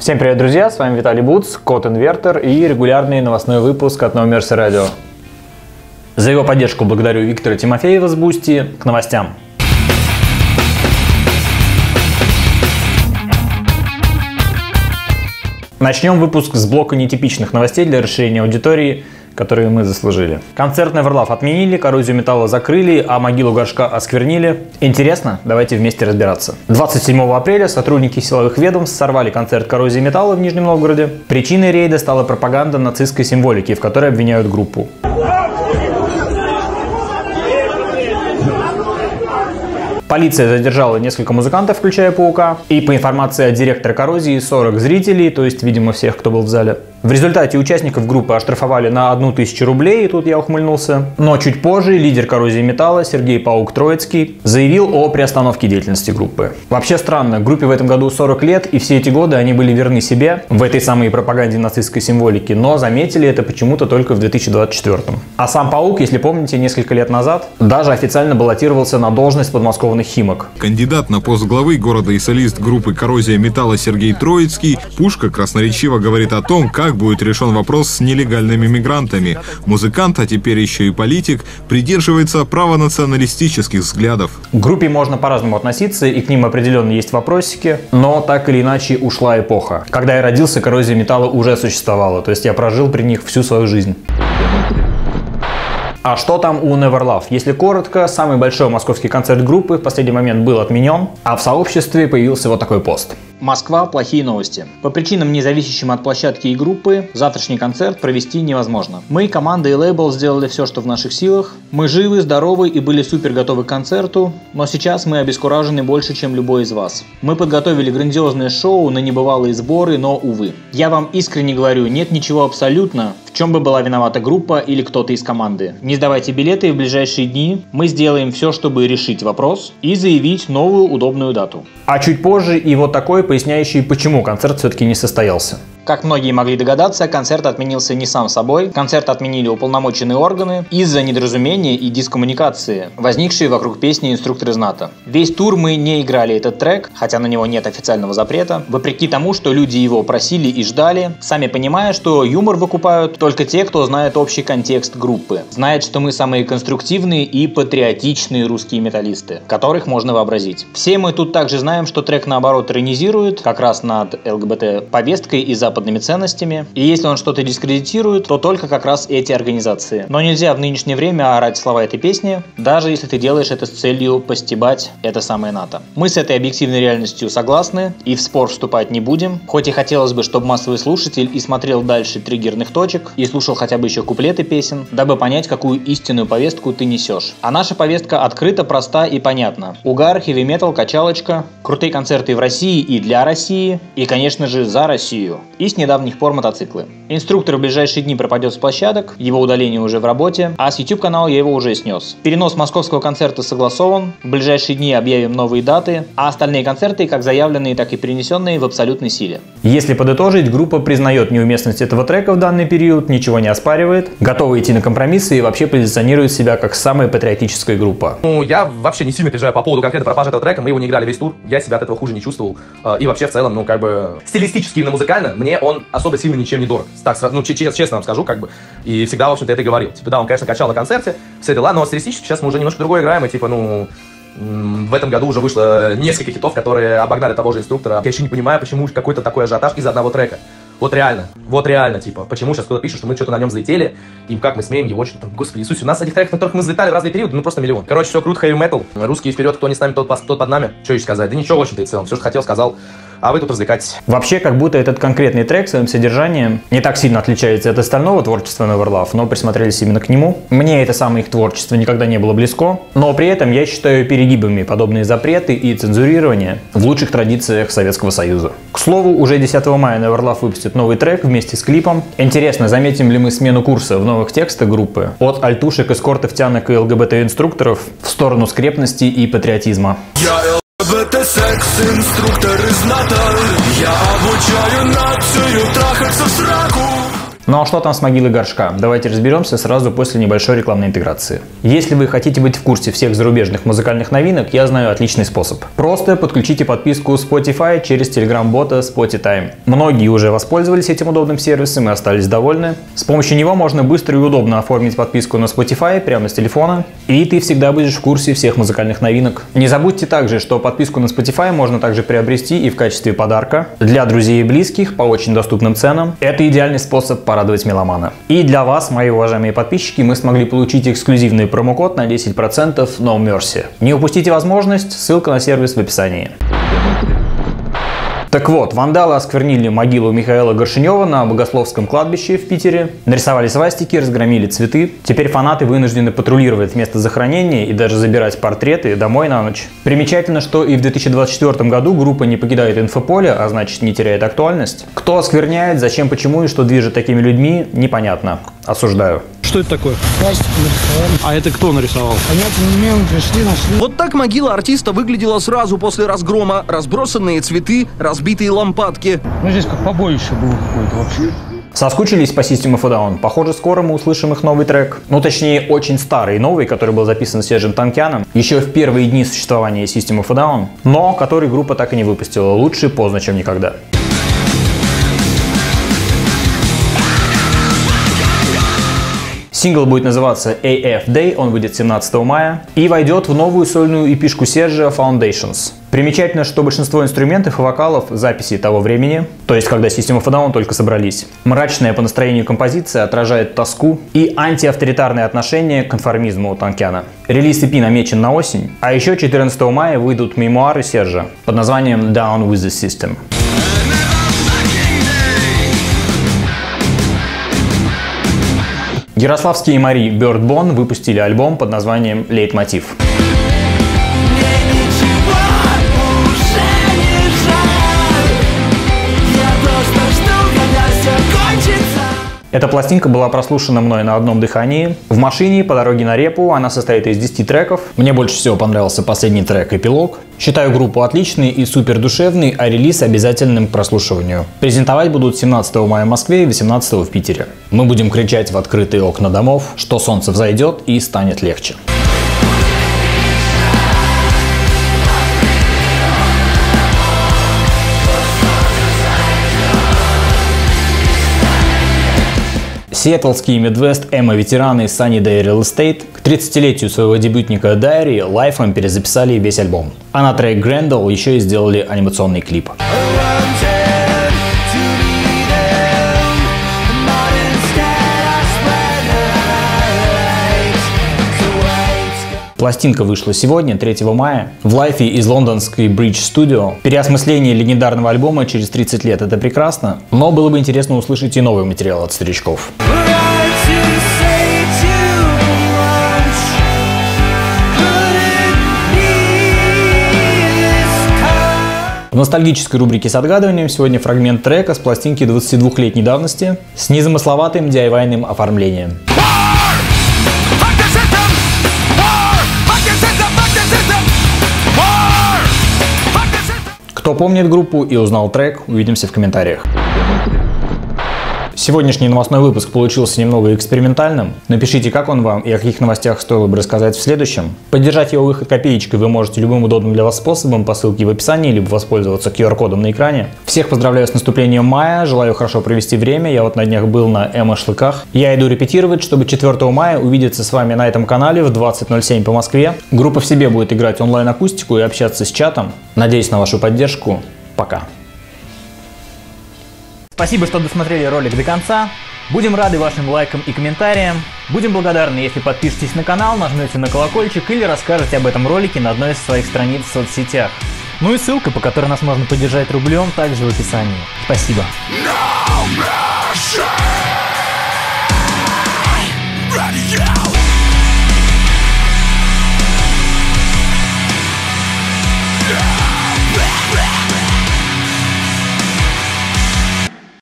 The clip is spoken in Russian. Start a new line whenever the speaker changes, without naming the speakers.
Всем привет, друзья! С вами Виталий Буц, Код Инвертор и регулярный новостной выпуск от Новомерси Радио. За его поддержку благодарю Виктора Тимофеева с Бусти. К новостям. Начнем выпуск с блока нетипичных новостей для расширения аудитории, которые мы заслужили. Концерт Neverlove отменили, коррозию металла закрыли, а могилу горшка осквернили. Интересно? Давайте вместе разбираться. 27 апреля сотрудники силовых ведомств сорвали концерт коррозии металла в Нижнем Новгороде. Причиной рейда стала пропаганда нацистской символики, в которой обвиняют группу. Полиция задержала несколько музыкантов, включая Паука, и по информации от директора коррозии 40 зрителей, то есть, видимо, всех, кто был в зале. В результате участников группы оштрафовали на 1000 рублей, и тут я ухмыльнулся. Но чуть позже лидер коррозии металла Сергей Паук Троицкий заявил о приостановке деятельности группы. Вообще странно, группе в этом году 40 лет, и все эти годы они были верны себе в этой самой пропаганде нацистской символики, но заметили это почему-то только в 2024. А сам Паук, если помните, несколько лет назад даже официально баллотировался на должность подмосковных Химок.
Кандидат на пост главы города и солист группы «Коррозия металла» Сергей Троицкий Пушка красноречиво говорит о том, как будет решен вопрос с нелегальными мигрантами. Музыкант, а теперь еще и политик, придерживается правонационалистических взглядов.
К группе можно по-разному относиться, и к ним определенно есть вопросики, но так или иначе ушла эпоха. Когда я родился, коррозия металла уже существовала, то есть я прожил при них всю свою жизнь. А что там у Neverlove? Если коротко, самый большой московский концерт группы в последний момент был отменен, а в сообществе появился вот такой пост. Москва, плохие новости. По причинам, не зависящим от площадки и группы, завтрашний концерт провести невозможно. Мы, команда и лейбл, сделали все, что в наших силах. Мы живы, здоровы и были супер готовы к концерту, но сейчас мы обескуражены больше, чем любой из вас. Мы подготовили грандиозное шоу на небывалые сборы, но, увы. Я вам искренне говорю, нет ничего абсолютно, в чем бы была виновата группа или кто-то из команды. Не сдавайте билеты, и в ближайшие дни мы сделаем все, чтобы решить вопрос и заявить новую удобную дату. А чуть позже и вот такой, поясняющий, почему концерт все-таки не состоялся. Как многие могли догадаться, концерт отменился не сам собой. Концерт отменили уполномоченные органы из-за недоразумения и дискоммуникации, возникшие вокруг песни «Инструктор из НАТО». Весь тур мы не играли этот трек, хотя на него нет официального запрета, вопреки тому, что люди его просили и ждали, сами понимая, что юмор выкупают только те, кто знает общий контекст группы, знает, что мы самые конструктивные и патриотичные русские металлисты, которых можно вообразить. Все мы тут также знаем, что трек наоборот иронизирует как раз над ЛГБТ-повесткой и западными ценностями, и если он что-то дискредитирует, то только как раз эти организации. Но нельзя в нынешнее время орать слова этой песни, даже если ты делаешь это с целью постебать это самое НАТО. Мы с этой объективной реальностью согласны и в спор вступать не будем, хоть и хотелось бы, чтобы массовый слушатель и смотрел дальше триггерных точек, и слушал хотя бы еще куплеты песен, дабы понять, какую истинную повестку ты несешь. А наша повестка открыта, проста и понятна. Угар, хэви-метал, качалочка, крутые концерты в России и для России, и, конечно же, за Россию. И с недавних пор мотоциклы. Инструктор в ближайшие дни пропадет с площадок, его удаление уже в работе, а с YouTube-канала я его уже снес. Перенос московского концерта согласован, в ближайшие дни объявим новые даты, а остальные концерты, как заявленные, так и перенесенные, в абсолютной силе. Если подытожить, группа признает неуместность этого трека в данный период, ничего не оспаривает, готова идти на компромиссы и вообще позиционирует себя как самая патриотическая группа.
Я вообще не сильно переживаю по поводу конкретно пропажи этого трека, мы его не играли весь тур, я себя от этого хуже не чувствовал, и вообще в целом, стилистически и музыкально, мне он особо сильно ничем не дорог. Так, честно вам скажу, и всегда, в общем-то, это и говорил. Да, он, конечно, качал на концерте, все дела, но стилистически сейчас мы уже немножко другое играем, и, в этом году уже вышло несколько хитов, которые обогнали того же инструктора. Я еще не понимаю, почему какой-то такой ажиотаж из-за одного трека. Вот реально, почему сейчас кто-то пишет, что мы что-то на нем взлетели, и как мы смеем его что-то, господи Иисусе, у нас этих треков, на которых мы взлетали в разные периоды, просто миллион. Короче, все круто, хэви метал, русские вперед, кто не с нами, тот под нами, что еще сказать, да ничего, в общем-то, и в целом, все, что хотел, сказал. А вы тут развлекайтесь.
Вообще, как будто этот конкретный трек своим содержанием не так сильно отличается от остального творчества Neverlove, но присмотрелись именно к нему. Мне это самое их творчество никогда не было близко, но при этом я считаю перегибами подобные запреты и цензурирование в лучших традициях Советского Союза. К слову, уже 10 мая Neverlove выпустит новый трек вместе с клипом. Интересно, заметим ли мы смену курса в новых текстах группы от альтушек, эскортов, тянок и ЛГБТ-инструкторов в сторону скрепности и патриотизма.
ЛГБТ секс-инструктор из НАТО. Я обучаю нацию трахаться в сраку.
Ну а что там с могилой горшка? Давайте разберемся сразу после небольшой рекламной интеграции. Если вы хотите быть в курсе всех зарубежных музыкальных новинок, я знаю отличный способ. Просто подключите подписку Spotify через Telegram-бота Spotify. Многие уже воспользовались этим удобным сервисом и остались довольны. С помощью него можно быстро и удобно оформить подписку на Spotify прямо с телефона, и ты всегда будешь в курсе всех музыкальных новинок. Не забудьте также, что подписку на Spotify можно также приобрести и в качестве подарка для друзей и близких по очень доступным ценам. Это идеальный способ порадовать меломана. И для вас, мои уважаемые подписчики, мы смогли получить эксклюзивный промокод на 10% No Mercy. Не упустите возможность, ссылка на сервис в описании. Так вот, вандалы осквернили могилу Михаила Горшенева на Богословском кладбище в Питере, нарисовали свастики, разгромили цветы. Теперь фанаты вынуждены патрулировать место захоронения и даже забирать портреты домой на ночь. Примечательно, что и в 2024 году группа не покидает инфополе, а значит не теряет актуальность. Кто оскверняет, зачем, почему и что движет такими людьми, непонятно. Осуждаю.
Что это такое?
Пластик нарисовали.
А это кто нарисовал?
Понятия не имею, мы пришли, нашли.
Вот так могила артиста выглядела сразу после разгрома. Разбросанные цветы, разбитые лампадки.
Ну здесь как побоище было какое-то вообще.
Соскучились по System of a Down? Похоже, скоро мы услышим их новый трек. Ну, точнее, очень старый новый, который был записан Сержем Танкяном еще в первые дни существования System of a Down, но который группа так и не выпустила. Лучше поздно, чем никогда. Сингл будет называться AF Day, он выйдет 17 мая и войдет в новую сольную эпишку Сержа Foundations. Примечательно, что большинство инструментов и вокалов записи того времени, то есть когда System of a Down только собрались. Мрачная по настроению композиция отражает тоску и антиавторитарное отношение к конформизму у Танкяна. Релиз EP намечен на осень, а еще 14 мая выйдут мемуары Сержа под названием Down with the System. Ярославские Мари Birdbone выпустили альбом под названием «Лейтмотив». Эта пластинка была прослушана мной на одном дыхании. В машине по дороге на репу, она состоит из 10 треков. Мне больше всего понравился последний трек «Эпилог». Считаю группу отличной и супер душевной, а релиз обязательным к прослушиванию. Презентовать будут 17 мая в Москве и 18 в Питере. Мы будем кричать в открытые окна домов, что солнце взойдет и станет легче. Сиэтлские Midwest эмо-ветераны Sunny Day Real Estate к 30-летию своего дебютника Diary лайфом перезаписали весь альбом. А на трек Grendel еще и сделали анимационный клип. Пластинка вышла сегодня, 3 мая, в лайфе из лондонской Bridge Studio. Переосмысление легендарного альбома через 30 лет — это прекрасно, но было бы интересно услышать и новый материал от старичков. В ностальгической рубрике с отгадыванием сегодня фрагмент трека с пластинки 22-летней давности с незамысловатым DIY-ным оформлением. Кто помнит группу и узнал трек, увидимся в комментариях. Сегодняшний новостной выпуск получился немного экспериментальным. Напишите, как он вам и о каких новостях стоило бы рассказать в следующем. Поддержать его выход копеечкой вы можете любым удобным для вас способом по ссылке в описании, либо воспользоваться QR-кодом на экране. Всех поздравляю с наступлением мая, желаю хорошо провести время. Я вот на днях был на эмо-шашлыках. Я иду репетировать, чтобы 4 мая увидеться с вами на этом канале в 20:07 по Москве. Группа в себе будет играть онлайн-акустику и общаться с чатом. Надеюсь на вашу поддержку. Пока. Спасибо, что досмотрели ролик до конца. Будем рады вашим лайкам и комментариям. Будем благодарны, если подпишетесь на канал, нажмете на колокольчик или расскажете об этом ролике на одной из своих страниц в соцсетях. Ну и ссылка, по которой нас можно поддержать рублем, также в описании. Спасибо. No mercy.